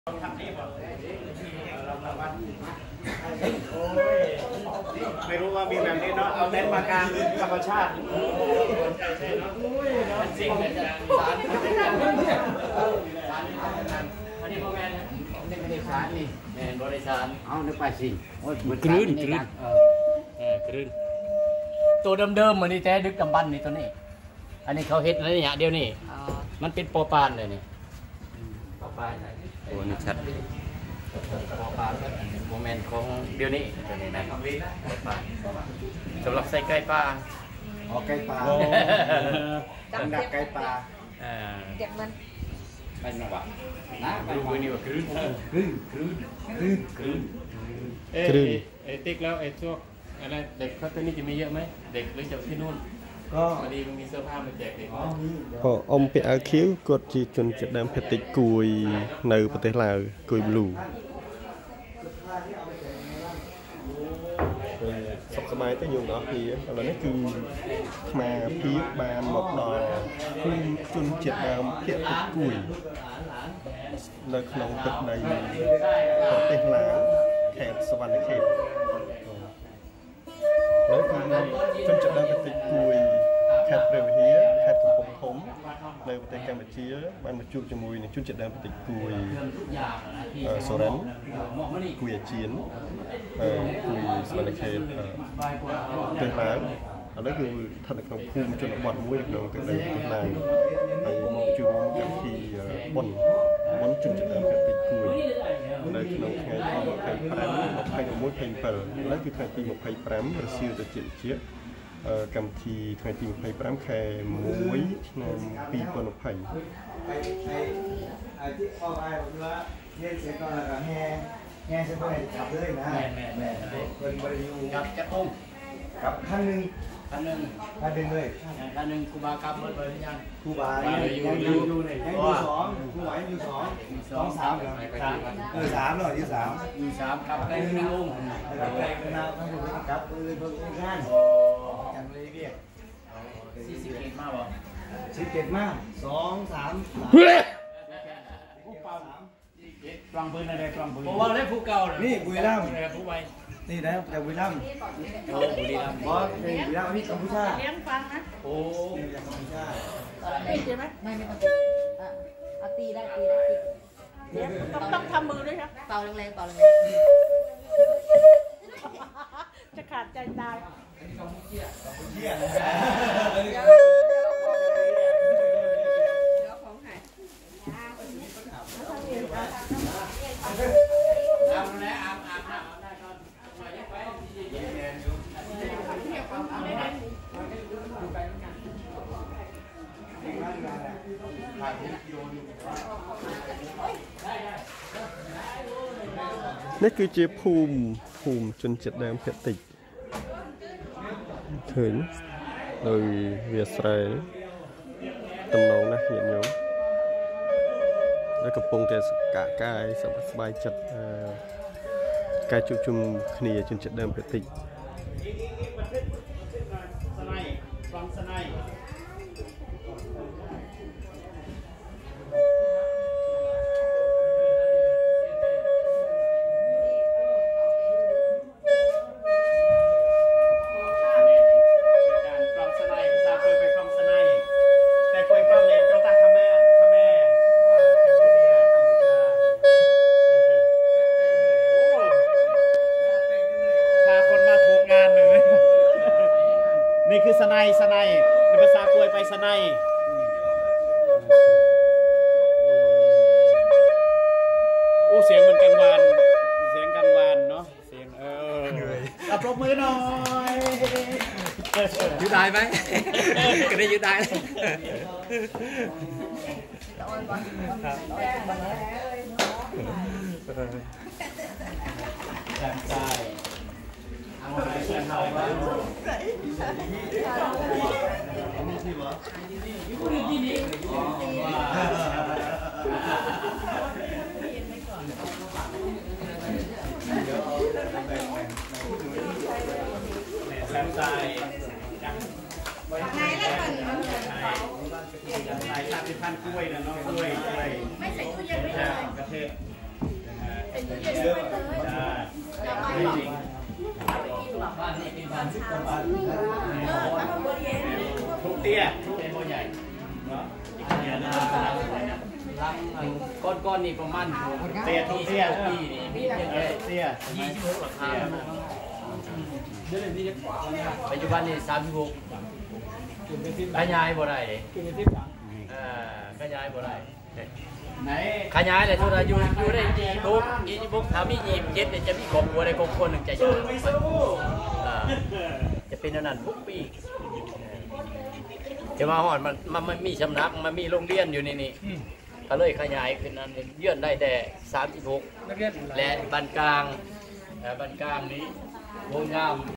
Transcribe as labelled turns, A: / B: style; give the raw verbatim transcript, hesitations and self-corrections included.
A: ไม่รู้ว่ามีแบบนี้เนาะเอาเน้นมากลางธรรมชาติจริงเลยสารอันนี้โมเมนต์นี่ไม่ได้สารนี่แมนบริสารเอาในไปสิกลืนกลืนเออกลืนตัวเดิมๆมันนี่แท้ดึกดำบรรพ์นี่ตัวนี้อันนี้เขาเห็ดอะไรเนี่ยเดียวนี่มันเป็นโปปานเลยนี่โปปานโอ้นี่ชัดโปปานโมเมนต์ของเดียวนี่ตัวนี้นะโปปานสำหรับใส่ไก่ปลา
B: อ๋อไก่ปลาดักไก่ปลา
C: เก็บมัน
A: ไปหน่อยวะนะไปดูนี่ว่าคลื่นคลื่นคลื่นคลื่นคลื่นเอ๊ะไอ้ติ๊กแล้วไอ้พวกอะไรเด็กเขาตัวนี้จะมีเยอะไหมเด็กหรือจะที่นู่นก็พอดีมันมีเสื้อผ้ามาแจกเด็ก
D: พออมเปียอาคิวกดจีจนจะนำเพติกุยในประเทศลาวกุยบลูสกสมัยตั้งอยู่เนาะพี่ตอนนั้นคือมาพีบานหมกดอยคุ้มจนเจ็ดดาวเพติกุยในขนมตึกในประเทศลาวแขกสวรรค์เขตแล้วคือจนจะได้ไปติดกุยแคทเรือเฮียแคทกับผมผมในประเทศกัมพูชีบ้านมาจูบจมูกในจุดจะได้ไปติดกุยโซเรนกุยเจียนกุยสวรรค์เขตเตือนน้ำอันนั้นคือท่านของภูมิจนบอดมุ้ยของตัวเองตัวนั้นไปมองจูบกับที่บนบนจุดจะได้ไปติดกุยในขนมไงที่ไข่แปรมไข่มุ้ยไข่เปิลและคือไข่ปีหมกไข่แปรมเราซิลจะเจียเจี๊ยกำทีไข่ปีหมกไข่แปรมแค่มุ้ยนำปีปนไผ่
B: ไอ้ไอ้ไอ้ที่ออกไปผมว่าเฮ็ดเสร็จก่อนแล้วก็แห่แห่เสร็จก่อนจับเลยนะแม่แม่แม่คนบริยู
A: กับจะต้ม
B: กับขั้นหนึ่ง
A: ขั้นหนึ่ง
B: ขั้นหนึ่งเลย
A: ขั้นหนึ่งครูบาครับเมื่อไรยัง
B: ครูบายังยังอยู่อยู่เนี่ยยังอยู่สองครูบายังอยู่สองสองสามเหรอสามเออสามเหรออยู่สาม
A: อยู่สามกับได้หนึ่งลุง
B: แล้วก็ได้นาทั้งหมดกับเลยเพิ่งงานจังเลยเรียก
A: สี่สิบเอ็ดมากบ่
B: สิบเจ็ดมากสองสาม
A: กลางพื้นอะไรกลางพื้นเพราะว่าได้ผู้เก่า
B: นี่บุรีรัมย์
A: ผู้ใบ
B: นี่นะจากบุรีรัมย์
A: โอ้บุรีรัมย์
B: บอสเป็นบุรีรัมย์นี่กัมพูชา
C: เลี้ยงฟังนะ
A: โอ้
B: จากกัมพูชา
C: ตีใช่ไหมไม่ไม่ต้องตีเอาตีได้ตีได้ตีต้องต้องทำมือด้วยครับเป่าแรงๆเป่าแรงๆจะขาดใจตาย
D: นี่คือเจ้าภูมิภูมิจนเจ็ดแดงเพติถึงโดยเวียสไรตำนองนะเห็นอยู่แล้วกับปงแกกะกายสบายจัดกายจุจุ่มขณีจนเจ็ดแดงเพติ
A: นี่คือสไนสไนในภาษากวยไปสไนโอ้เสียงเหมือนกันวานเสียงกันวานเนาะเสียงเอออัปรบมือหน่อย
E: ยืดได้ไหมก็ได้ยืดได้
A: แซมใจเอาไปแซมเอาไว้แซมใจใส่ชาติพันธุ์กล้วยนะน้องกล้วยกล้วยไม่ใส่ตู้เย็นไม่ได้กระเทศ
C: ตู้เย็นไว้เลยจะไปหรอ
A: บ้านนี้เป็นบ้านชุดคนบ้าน
C: เออถ้ามันบริเวณ
A: ทุกเตี้ยทุกเป็นบ่ใหญ่เนาะอีกเตี้ยนะรังก้อนก้อนนี่ประมาณเตี้ยทุกเตี้ยปีนี่มีเตี้ยเตี้ยยี่สิบหกหลังคาเดี๋ยวนี้ปัจจุบันนี่สามสิบหกขยายบ่ได้เลยอ่าขยายบ่ได้ขยายเลยทุกอายุอยู่ได้ยี่สิบหกยี่สิบหกถ้ามียี่สิบเจ็ดเนี่ยจะมีครอบครัวในครอบครัวหนึ่งจะอยู่จะเป็นนั่นทุกปีจะมาหอดมันมันมีสำนักมันมีโรงเรียนอยู่นี่นี่ก็เลยขยายขึ้นนั้นเยื่อนได้แต่สามสิบหกและบ้านกลางบ้านกลางนี้โรงงาม